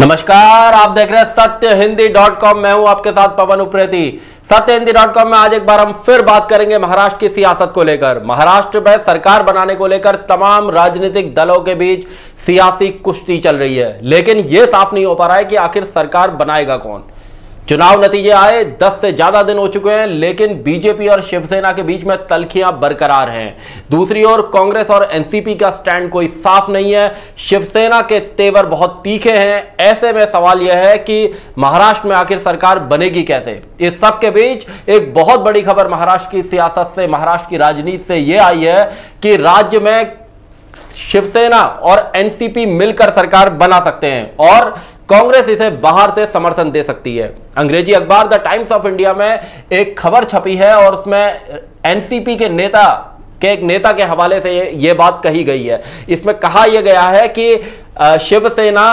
नमस्कार, आप देख रहे हैं सत्यहिंदी.com। मैं हूं आपके साथ पवन उप्रेती। सत्यहिंदी.com में आज एक बार हम फिर बात करेंगे महाराष्ट्र की सियासत को लेकर। महाराष्ट्र में सरकार बनाने को लेकर तमाम राजनीतिक दलों के बीच सियासी कुश्ती चल रही है, लेकिन यह साफ नहीं हो पा रहा है कि आखिर सरकार बनाएगा कौन। चुनाव नतीजे आए 10 से ज्यादा दिन हो चुके हैं, लेकिन बीजेपी और शिवसेना के बीच में तल्खियां बरकरार हैं। दूसरी ओर कांग्रेस और एनसीपी का स्टैंड कोई साफ नहीं है। शिवसेना के तेवर बहुत तीखे हैं। ऐसे में सवाल यह है कि महाराष्ट्र में आखिर सरकार बनेगी कैसे। इस सब के बीच एक बहुत बड़ी खबर महाराष्ट्र की सियासत से, महाराष्ट्र की राजनीति से यह आई है कि राज्य में शिवसेना और एनसीपी मिलकर सरकार बना सकते हैं और कांग्रेस इसे बाहर से समर्थन दे सकती है। अंग्रेजी अखबार द टाइम्स ऑफ इंडिया में एक खबर छपी है और उसमें एनसीपी के एक नेता के हवाले से यह बात कही गई है। इसमें कहा यह गया है कि शिवसेना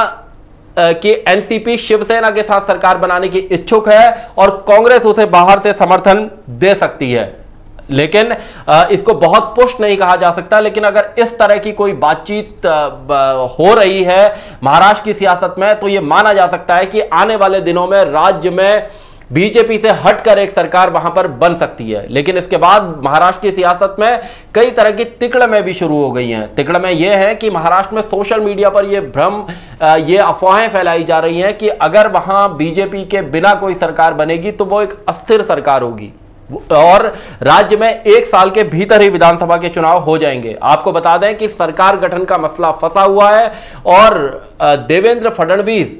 कि एनसीपी शिवसेना के साथ सरकार बनाने की इच्छुक है और कांग्रेस उसे बाहर से समर्थन दे सकती है। लेकिन इसको बहुत पुष्ट नहीं कहा जा सकता, लेकिन अगर इस तरह की कोई बातचीत हो रही है महाराष्ट्र की सियासत में, तो यह माना जा सकता है कि आने वाले दिनों में राज्य में बीजेपी से हटकर एक सरकार वहां पर बन सकती है। लेकिन इसके बाद महाराष्ट्र की सियासत में कई तरह की तिकड़में भी शुरू हो गई हैं। तिकड़में यह है कि महाराष्ट्र में सोशल मीडिया पर यह भ्रम, ये अफवाहें फैलाई जा रही हैं कि अगर वहां बीजेपी के बिना कोई सरकार बनेगी तो वो एक अस्थिर सरकार होगी और राज्य में 1 साल के भीतर ही विधानसभा के चुनाव हो जाएंगे। आपको बता दें कि सरकार गठन का मसला फंसा हुआ है और देवेंद्र फडणवीस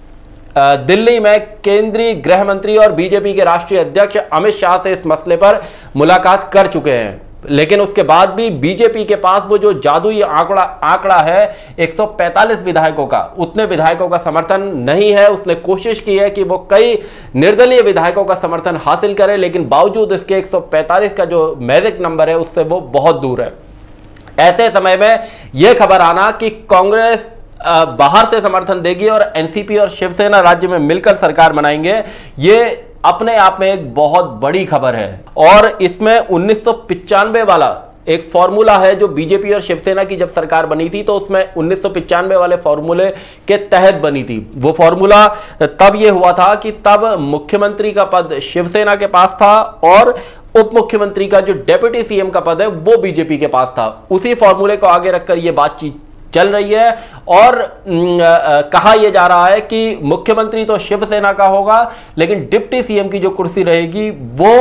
दिल्ली में केंद्रीय गृह मंत्री और बीजेपी के राष्ट्रीय अध्यक्ष अमित शाह से इस मसले पर मुलाकात कर चुके हैं। लेकिन उसके बाद भी बीजेपी के पास वो जो जादुई आंकड़ा है 145 विधायकों का, उतने विधायकों का समर्थन नहीं है। उसने कोशिश की है कि वो कई निर्दलीय विधायकों का समर्थन हासिल करे, लेकिन बावजूद इसके 145 का जो मैजिक नंबर है उससे वो बहुत दूर है। ऐसे समय में यह खबर आना कि कांग्रेस बाहर से समर्थन देगी और एनसीपी और शिवसेना राज्य में मिलकर सरकार बनाएंगे, ये अपने आप में एक बहुत बड़ी खबर है। और इसमें 1995 वाला एक फॉर्मूला है जो बीजेपी और शिवसेना की जब सरकार बनी थी तो उसमें 1995 वाले फॉर्मूले के तहत बनी थी। वो फॉर्मूला तब ये हुआ था कि तब मुख्यमंत्री का पद शिवसेना के पास था और उप मुख्यमंत्री का जो डेप्यूटी सीएम का पद है वो बीजेपी के पास था। उसी फॉर्मूले को आगे रखकर यह बातचीत चल रही है और कहा यह जा रहा है कि मुख्यमंत्री तो शिवसेना का होगा, लेकिन डिप्टी सीएम की जो कुर्सी रहेगी वो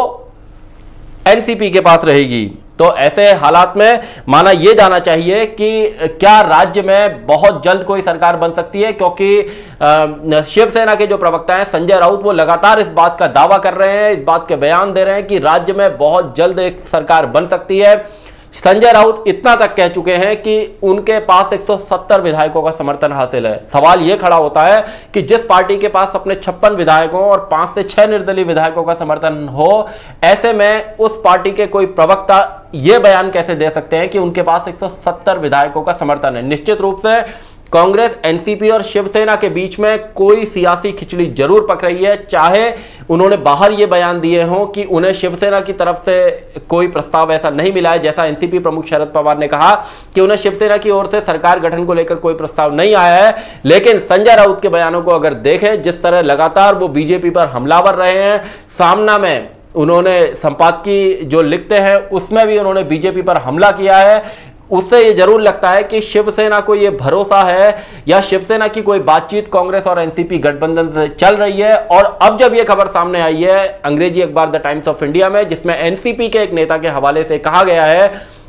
एनसीपी के पास रहेगी। तो ऐसे हालात में माना यह जाना चाहिए कि क्या राज्य में बहुत जल्द कोई सरकार बन सकती है, क्योंकि शिवसेना के जो प्रवक्ता हैं संजय राउत वो लगातार इस बात का दावा कर रहे हैं, इस बात के बयान दे रहे हैं कि राज्य में बहुत जल्द एक सरकार बन सकती है। संजय राउत इतना तक कह चुके हैं कि उनके पास 170 विधायकों का समर्थन हासिल है। सवाल यह खड़ा होता है कि जिस पार्टी के पास अपने 56 विधायकों और 5 से 6 निर्दलीय विधायकों का समर्थन हो, ऐसे में उस पार्टी के कोई प्रवक्ता यह बयान कैसे दे सकते हैं कि उनके पास 170 विधायकों का समर्थन है। निश्चित रूप से कांग्रेस, एनसीपी और शिवसेना के बीच में कोई सियासी खिचड़ी जरूर पक रही है, चाहे उन्होंने बाहर ये बयान दिए हों कि उन्हें शिवसेना की तरफ से कोई प्रस्ताव ऐसा नहीं मिला है। जैसा एनसीपी प्रमुख शरद पवार ने कहा कि उन्हें शिवसेना की ओर से सरकार गठन को लेकर कोई प्रस्ताव नहीं आया है। लेकिन संजय राउत के बयानों को अगर देखें, जिस तरह लगातार वो बीजेपी पर हमलावर रहे हैं, सामना में उन्होंने संपादकीय जो लिखते हैं उसमें भी उन्होंने बीजेपी पर हमला किया है, उससे ये जरूर लगता है कि शिवसेना को ये भरोसा है या शिवसेना की कोई बातचीत कांग्रेस और एनसीपी गठबंधन से चल रही है। और अब जब ये खबर सामने आई है अंग्रेजी अखबार द टाइम्स ऑफ इंडिया में, जिसमें एनसीपी के एक नेता के हवाले से कहा गया है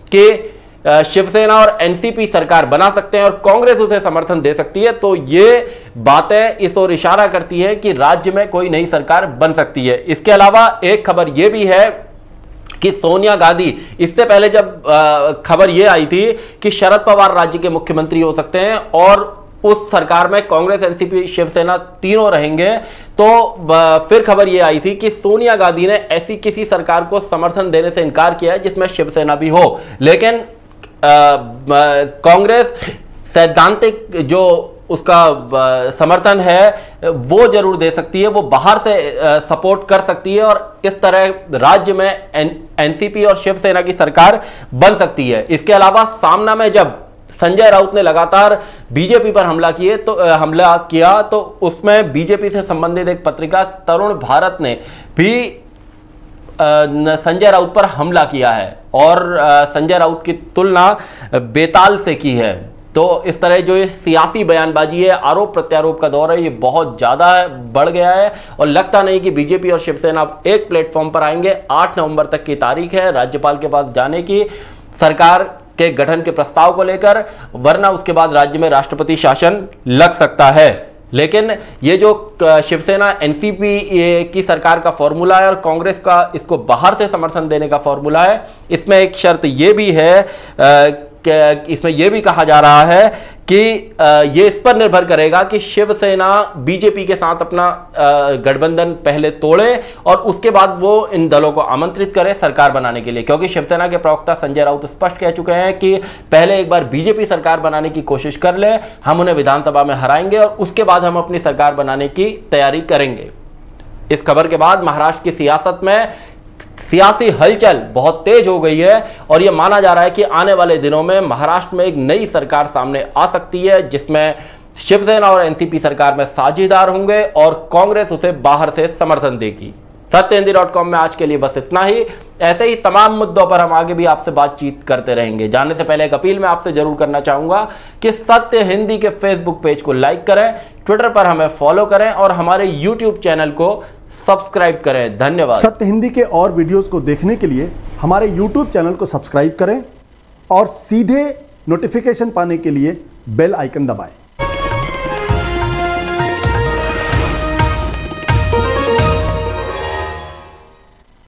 कि शिवसेना और एनसीपी सरकार बना सकते हैं और कांग्रेस उसे समर्थन दे सकती है, तो ये बातें इस ओर इशारा करती है कि राज्य में कोई नई सरकार बन सकती है। इसके अलावा एक खबर यह भी है कि सोनिया गांधी, इससे पहले जब खबर यह आई थी कि शरद पवार राज्य के मुख्यमंत्री हो सकते हैं और उस सरकार में कांग्रेस, एनसीपी, शिवसेना तीनों रहेंगे, तो फिर खबर यह आई थी कि सोनिया गांधी ने ऐसी किसी सरकार को समर्थन देने से इनकार किया है जिसमें शिवसेना भी हो। लेकिन कांग्रेस सैद्धांतिक जो उसका समर्थन है वो जरूर दे सकती है, वो बाहर से सपोर्ट कर सकती है और इस तरह राज्य में एनसीपी और शिवसेना की सरकार बन सकती है। इसके अलावा सामना में जब संजय राउत ने लगातार बीजेपी पर हमला किया, तो उसमें बीजेपी से संबंधित एक पत्रिका तरुण भारत ने भी संजय राउत पर हमला किया है और संजय राउत की तुलना बेताल से की है। तो इस तरह जो ये सियासी बयानबाजी है, आरोप प्रत्यारोप का दौर है, ये बहुत ज़्यादा बढ़ गया है और लगता नहीं कि बीजेपी और शिवसेना अब एक प्लेटफॉर्म पर आएंगे। 8 नवंबर तक की तारीख है राज्यपाल के पास जाने की सरकार के गठन के प्रस्ताव को लेकर, वरना उसके बाद राज्य में राष्ट्रपति शासन लग सकता है। लेकिन ये जो शिवसेना एनसीपी की सरकार का फॉर्मूला है और कांग्रेस का इसको बाहर से समर्थन देने का फॉर्मूला है, इसमें एक शर्त ये भी है, इसमें यह भी कहा जा रहा है कि ये इस पर निर्भर करेगा कि शिवसेना बीजेपी के साथ अपना गठबंधन पहले तोड़े और उसके बाद वो इन दलों को आमंत्रित करे सरकार बनाने के लिए, क्योंकि शिवसेना के प्रवक्ता संजय राउत स्पष्ट कह चुके हैं कि पहले एक बार बीजेपी सरकार बनाने की कोशिश कर ले, हम उन्हें विधानसभा में हराएंगे और उसके बाद हम अपनी सरकार बनाने की तैयारी करेंगे। इस खबर के बाद महाराष्ट्र की सियासत में सियासी हलचल बहुत तेज हो गई है और यह माना जा रहा है कि आने वाले दिनों में महाराष्ट्र में एक नई सरकार सामने आ सकती है, जिसमें शिवसेना और एनसीपी सरकार में साझेदार होंगे और कांग्रेस उसे बाहर से समर्थन देगी। सत्यहिंदी.com में आज के लिए बस इतना ही। ऐसे ही तमाम मुद्दों पर हम आगे भी आपसे बातचीत करते रहेंगे। जानने से पहले एक अपील मैं आपसे जरूर करना चाहूंगा कि सत्य हिंदी के फेसबुक पेज को लाइक करें, ट्विटर पर हमें फॉलो करें और हमारे यूट्यूब चैनल को सब्सक्राइब करें। धन्यवाद। सत्य हिंदी के और वीडियोस को देखने के लिए हमारे यूट्यूब चैनल को सब्सक्राइब करें और सीधे नोटिफिकेशन पाने के लिए बेल आइकन दबाएं।